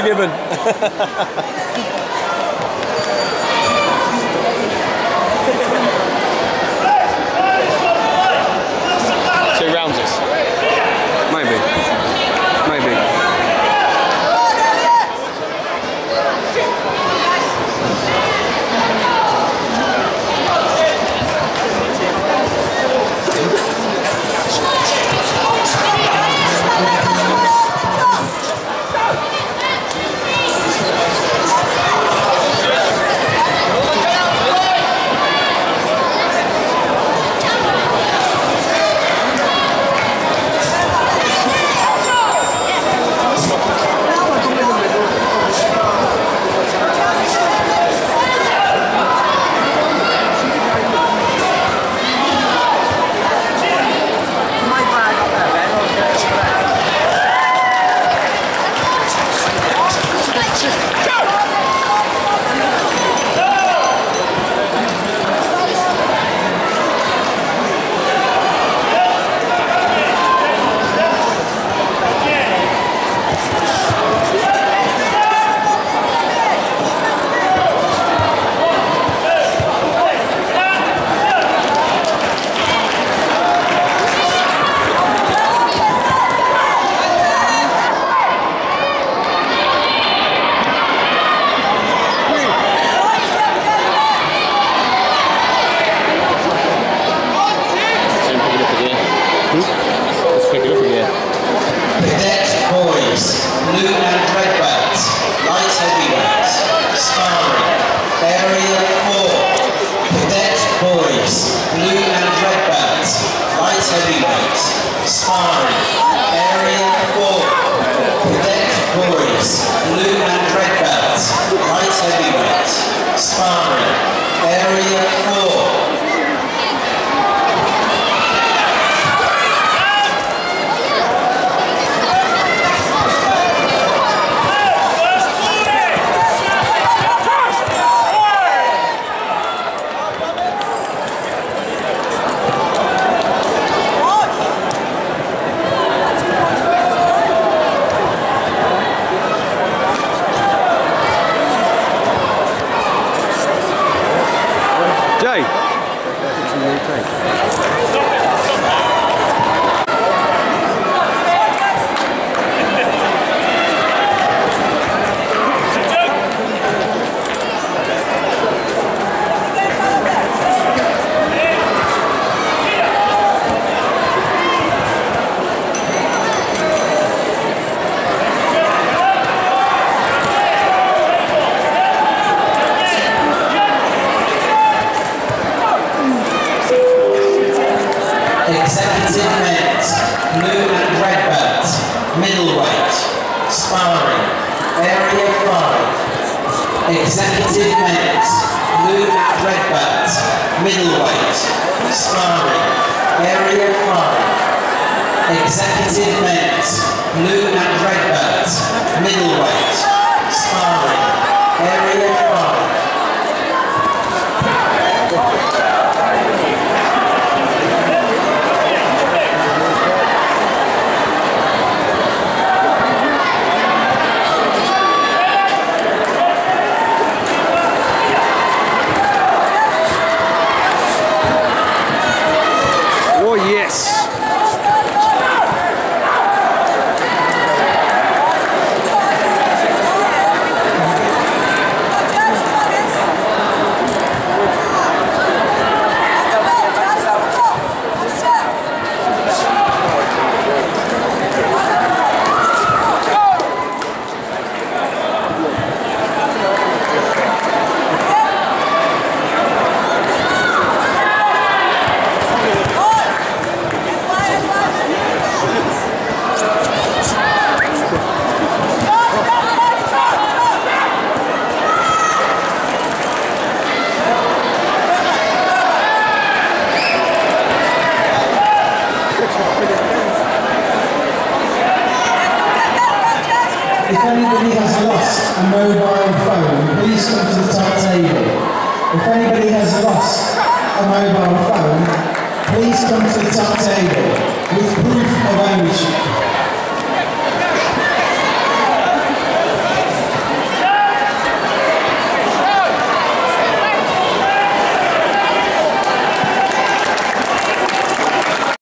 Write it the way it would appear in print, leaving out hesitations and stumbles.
given. 2 rounds this. Maybe. Maybe. Executive men's, blue and red belt, middleweight, sparring, area 5. Executive men's, blue and red belt, middleweight, sparring, area 5. If anybody has lost a mobile phone, please come to the top table. If anybody has lost a mobile phone, please come to the top table with proof of ownership.